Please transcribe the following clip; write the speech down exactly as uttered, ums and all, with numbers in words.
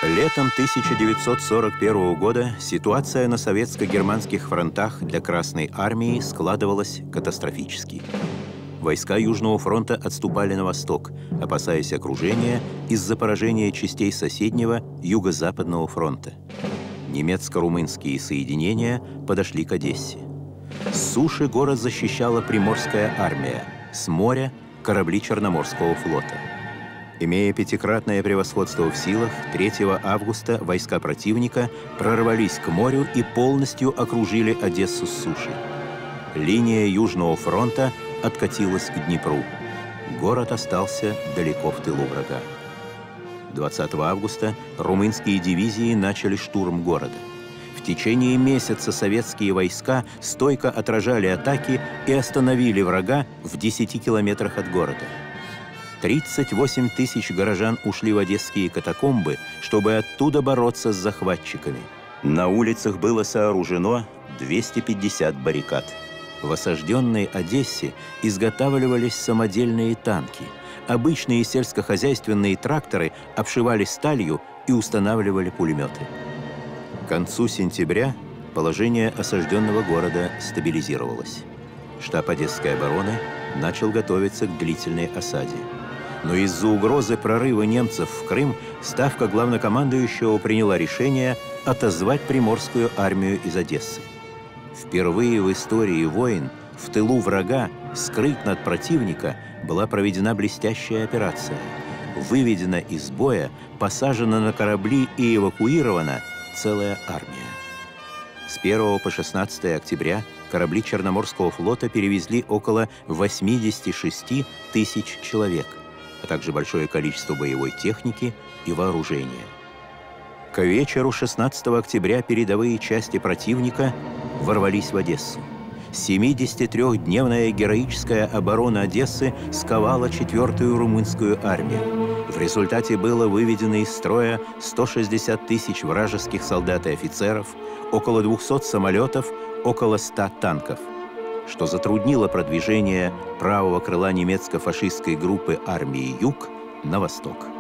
Летом тысяча девятьсот сорок первого года ситуация на советско-германских фронтах для Красной армии складывалась катастрофически. Войска Южного фронта отступали на восток, опасаясь окружения из-за поражения частей соседнего Юго-Западного фронта. Немецко-румынские соединения подошли к Одессе. С суши город защищала Приморская армия, с моря – корабли Черноморского флота. Имея пятикратное превосходство в силах, третьего августа войска противника прорвались к морю и полностью окружили Одессу с суши. Линия Южного фронта откатилась к Днепру. Город остался далеко в тылу врага. двадцатого августа румынские дивизии начали штурм города. В течение месяца советские войска стойко отражали атаки и остановили врага в десяти километрах от города. тридцать восемь тысяч горожан ушли в одесские катакомбы, чтобы оттуда бороться с захватчиками. На улицах было сооружено двести пятьдесят баррикад. В осажденной Одессе изготавливались самодельные танки. Обычные сельскохозяйственные тракторы обшивали сталью и устанавливали пулеметы. К концу сентября положение осажденного города стабилизировалось. Штаб Одесской обороны начал готовиться к длительной осаде. Но из-за угрозы прорыва немцев в Крым ставка главнокомандующего приняла решение отозвать Приморскую армию из Одессы. Впервые в истории войн в тылу врага, скрытно от противника, была проведена блестящая операция. Выведена из боя, посажена на корабли и эвакуирована целая армия. С первого по шестнадцатое октября корабли Черноморского флота перевезли около восьмидесяти шести тысяч человек, а также большое количество боевой техники и вооружения. К вечеру шестнадцатого октября передовые части противника ворвались в Одессу. семидесятитрёхдневная героическая оборона Одессы сковала четвёртую румынскую армию. В результате было выведено из строя сто шестьдесят тысяч вражеских солдат и офицеров, около двухсот самолетов, около ста танков, что затруднило продвижение правого крыла немецко-фашистской группы армии «Юг» на восток.